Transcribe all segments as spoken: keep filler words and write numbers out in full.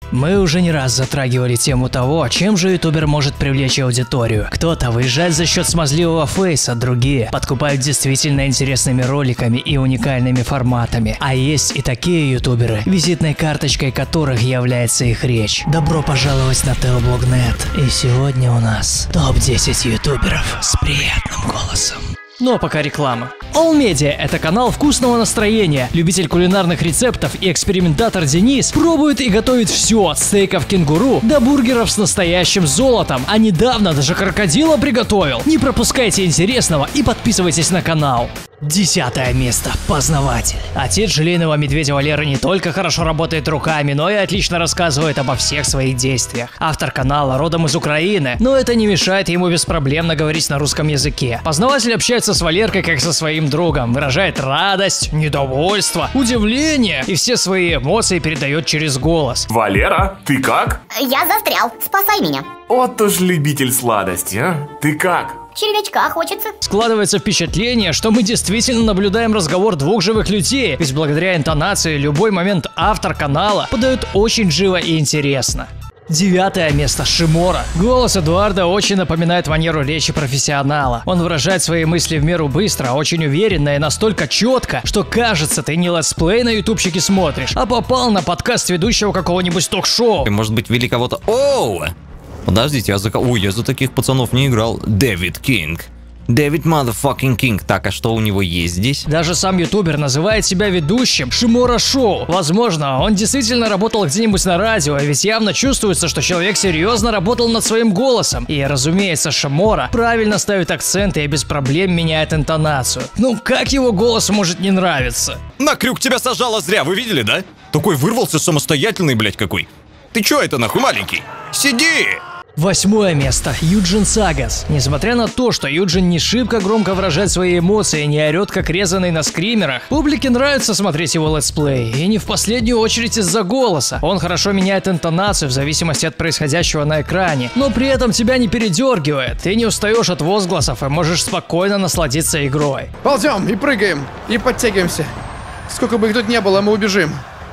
Мы уже не раз затрагивали тему того, чем же ютубер может привлечь аудиторию. Кто-то выезжает за счет смазливого фейса, другие подкупают действительно интересными роликами и уникальными форматами. А есть и такие ютуберы, визитной карточкой которых является их речь. Добро пожаловать на Теоблог точка нет. И сегодня у нас топ десять ютуберов с приятным голосом. Но пока реклама. All Media – это канал вкусного настроения. Любитель кулинарных рецептов и экспериментатор Денис пробует и готовит все от стейков кенгуру до бургеров с настоящим золотом. А недавно даже крокодила приготовил. Не пропускайте интересного и подписывайтесь на канал. Десятое место. Познаватель. Отец желейного медведя Валера не только хорошо работает руками, но и отлично рассказывает обо всех своих действиях. Автор канала родом из Украины, но это не мешает ему беспроблемно говорить на русском языке. Познаватель общается с Валеркой как со своим другом, выражает радость, недовольство, удивление и все свои эмоции передает через голос. Валера, ты как? Я застрял, спасай меня. Вот уж любитель сладости, а? Ты как? Червячка хочется. Складывается впечатление, что мы действительно наблюдаем разговор двух живых людей, ведь благодаря интонации любой момент автор канала подает очень живо и интересно. Девятое место. Шимора. Голос Эдуарда очень напоминает манеру речи профессионала. Он выражает свои мысли в меру быстро, очень уверенно и настолько четко, что кажется, ты не летсплей на ютубчике смотришь, а попал на подкаст ведущего какого-нибудь ток-шоу. Может быть, вели кого-то... Оу! Подождите, я за... Ой, я за таких пацанов не играл. Дэвид Кинг. Дэвид motherfucking Кинг. Так, а что у него есть здесь? Даже сам ютубер называет себя ведущим Шимора Шоу. Возможно, он действительно работал где-нибудь на радио, ведь явно чувствуется, что человек серьезно работал над своим голосом. И, разумеется, Шимора правильно ставит акценты и без проблем меняет интонацию. Ну, как его голос может не нравиться? На крюк тебя сажало зря, вы видели, да? Такой вырвался самостоятельный, блядь, какой. Ты чё это нахуй, маленький? Сиди! Восьмое место. Юджин Сагас. Несмотря на то, что Юджин не шибко громко выражает свои эмоции и не орет как резаный на скримерах, публике нравится смотреть его летсплей, и не в последнюю очередь из-за голоса. Он хорошо меняет интонацию в зависимости от происходящего на экране, но при этом тебя не передергивает. Ты не устаешь от возгласов и можешь спокойно насладиться игрой. Ползем и прыгаем, и подтягиваемся. Сколько бы их тут не было, мы убежим.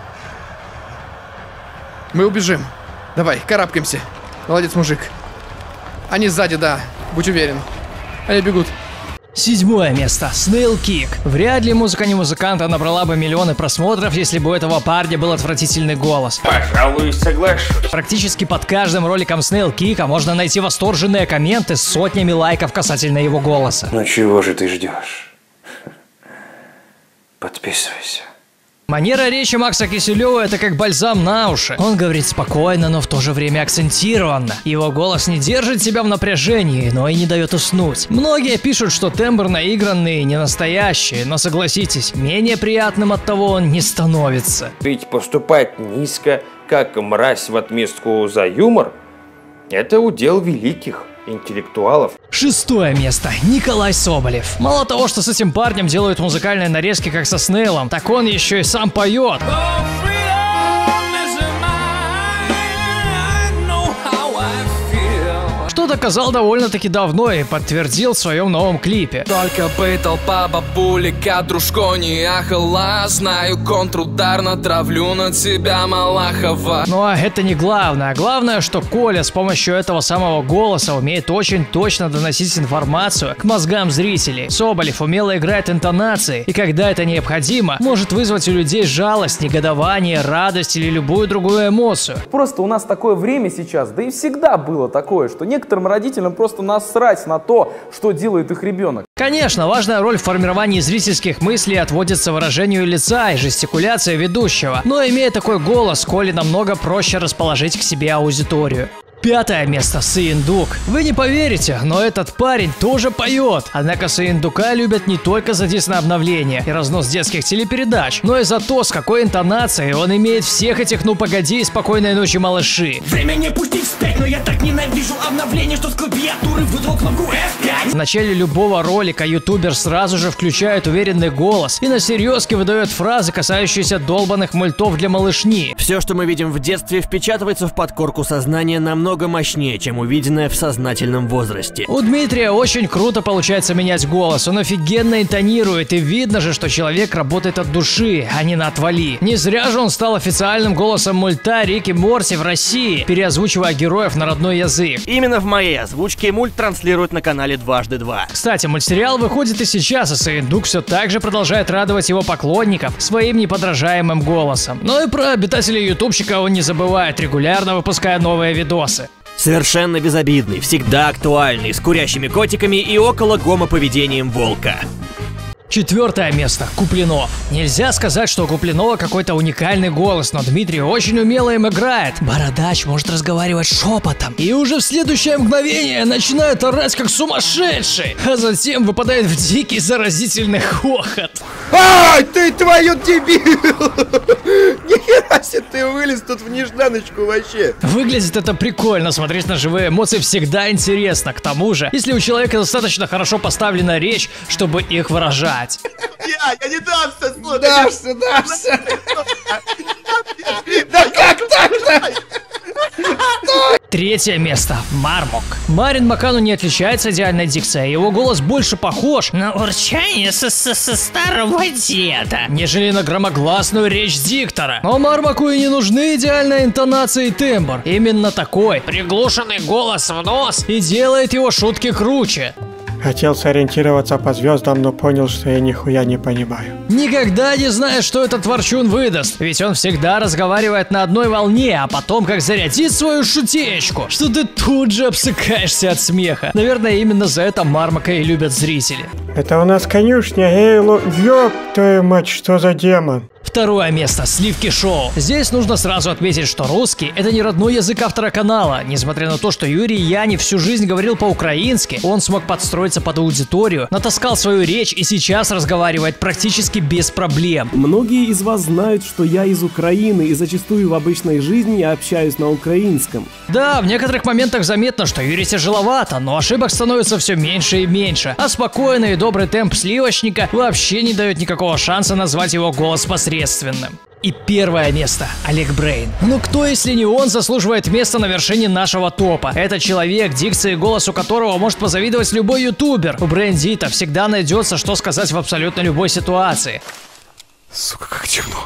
Мы убежим. Давай, карабкаемся. Молодец, мужик. Они сзади, да. Будь уверен. Они бегут. Седьмое место. Snail Kick. Вряд ли музыка не музыканта набрала бы миллионы просмотров, если бы у этого парня был отвратительный голос. Пожалуй, соглашусь. Практически под каждым роликом Snail Kick можно найти восторженные комменты с сотнями лайков касательно его голоса. Ну чего же ты ждешь? Подписывайся. Манера речи Макса Киселева – это как бальзам на уши. Он говорит спокойно, но в то же время акцентированно. Его голос не держит себя в напряжении, но и не дает уснуть. Многие пишут, что тембр наигранный, не настоящий, но согласитесь, менее приятным от того он не становится. Ведь поступать низко, как мразь в отместку за юмор, это удел великих интеллектуалов. Шестое место. Николай Соболев. Мало того, что с этим парнем делают музыкальные нарезки как со Снейлом, так он еще и сам поет. Что доказал довольно-таки давно и подтвердил в своем новом клипе. Только бы толпа бабулика, дружко не ахала. Знаю, контрудар натравлю на тебя, Малахова. Ну а это не главное. Главное, что Коля с помощью этого самого голоса умеет очень точно доносить информацию к мозгам зрителей. Соболев умело играет интонации, и когда это необходимо, может вызвать у людей жалость, негодование, радость или любую другую эмоцию. Просто у нас такое время сейчас, да и всегда было такое, что некоторым родителям просто насрать на то, что делает их ребенок. Конечно, важная роль в формировании зрительских мыслей отводится выражению лица и жестикуляции ведущего, но имея такой голос, Коле намного проще расположить к себе аудиторию. Пятое место. Сыендук. Вы не поверите, но этот парень тоже поет. Однако Сыендука любят не только за диснообновление и разнос детских телепередач, но и за то, с какой интонацией он имеет всех этих «Ну погоди» и «Спокойной ночи, малыши». Время не пустить вспять, но я так ненавижу обновление, что с клавиатуры вызвал кнопку эф пять. В начале любого ролика ютубер сразу же включает уверенный голос и на серьезке выдает фразы, касающиеся долбанных мультов для малышни. Все, что мы видим в детстве, впечатывается в подкорку сознания намного намного мощнее, чем увиденное в сознательном возрасте. У Дмитрия очень круто получается менять голос, он офигенно интонирует, и видно же, что человек работает от души, а не на отвали. Не зря же он стал официальным голосом мульта Рик и Морти в России, переозвучивая героев на родной язык. Именно в моей озвучке мульт транслируют на канале Дважды Два. Кстати, мультсериал выходит и сейчас, и Сыендук все так же продолжает радовать его поклонников своим неподражаемым голосом. Но и про обитателей ютубчика он не забывает, регулярно выпуская новые видосы. Совершенно безобидный, всегда актуальный, с курящими котиками и около гомоповедением волка. Четвертое место. Куплинов. Нельзя сказать, что у Куплинова какой-то уникальный голос, но Дмитрий очень умело им играет. Бородач может разговаривать шепотом. И уже в следующее мгновение начинает орать как сумасшедший, а затем выпадает в дикий заразительный хохот. Ай, ты твою дебил! Нихера себе ты вылез тут в нежданочку вообще. Выглядит это прикольно, смотреть на живые эмоции всегда интересно. К тому же, если у человека достаточно хорошо поставлена речь, чтобы их выражать. Я, я не дамся, слушай. Дашься, дашься. Да как так-то? Третье место. Мармок. Марин Макану не отличается идеальной дикцией, его голос больше похож на урчание со, со, со старого деда, нежели на громогласную речь диктора. Но Мармаку и не нужны идеальная интонация и тембр. Именно такой приглушенный голос в нос и делает его шутки круче. Хотел сориентироваться по звездам, но понял, что я нихуя не понимаю. Никогда не знаешь, что этот ворчун выдаст, ведь он всегда разговаривает на одной волне, а потом как зарядит свою шутечку, что ты тут же обсыкаешься от смеха. Наверное, именно за это Мармака и любят зрители. Это у нас конюшня, Эйло. Ёб твою мать, что за демон? Второе место. Сливки шоу. Здесь нужно сразу отметить, что русский — это не родной язык автора канала. Несмотря на то, что Юрий Янев всю жизнь говорил по-украински, он смог подстроиться под аудиторию, натаскал свою речь и сейчас разговаривает практически без проблем. Многие из вас знают, что я из Украины, и зачастую в обычной жизни я общаюсь на украинском. Да, в некоторых моментах заметно, что Юрий тяжеловато, но ошибок становится все меньше и меньше, а спокойный и добрый темп сливочника вообще не дает никакого шанса назвать его голос посредственным. И первое место. Олег Брейн. Ну кто, если не он, заслуживает места на вершине нашего топа? Это человек, дикция и голос у которого может позавидовать любой ютубер. У Брейндита всегда найдется, что сказать в абсолютно любой ситуации. Сука, как темно.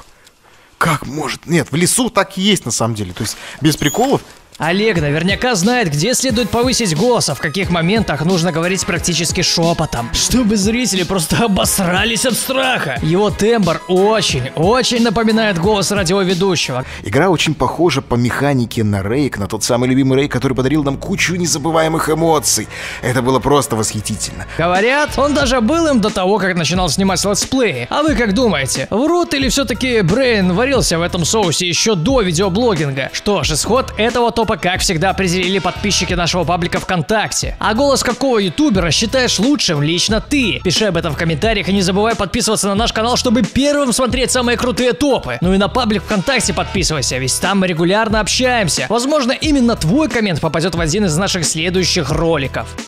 Как может? Нет, в лесу так и есть на самом деле. То есть без приколов. Олег наверняка знает, где следует повысить голос, а в каких моментах нужно говорить практически шепотом, чтобы зрители просто обосрались от страха. Его тембр очень, очень напоминает голос радиоведущего. Игра очень похожа по механике на Рейк, на тот самый любимый Рейк, который подарил нам кучу незабываемых эмоций. Это было просто восхитительно. Говорят, он даже был им до того, как начинал снимать летсплеи. А вы как думаете, врут или все-таки Брейн варился в этом соусе еще до видеоблогинга? Что ж, исход этого топа, как всегда, определили подписчики нашего паблика ВКонтакте. А голос какого ютубера считаешь лучшим лично ты? Пиши об этом в комментариях и не забывай подписываться на наш канал, чтобы первым смотреть самые крутые топы. Ну и на паблик ВКонтакте подписывайся, ведь там мы регулярно общаемся. Возможно, именно твой коммент попадет в один из наших следующих роликов.